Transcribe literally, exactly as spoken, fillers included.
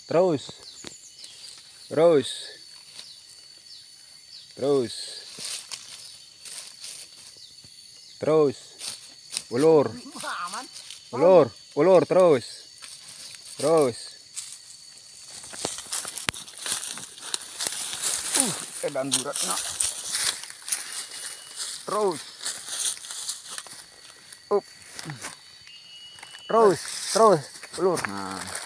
Terus. Terus. Terus. Terus. Ulur. Ulur, ulur terus. Terus. Uh, edan buratnya. Terus. Up. Terus, terus, ulur. Nah.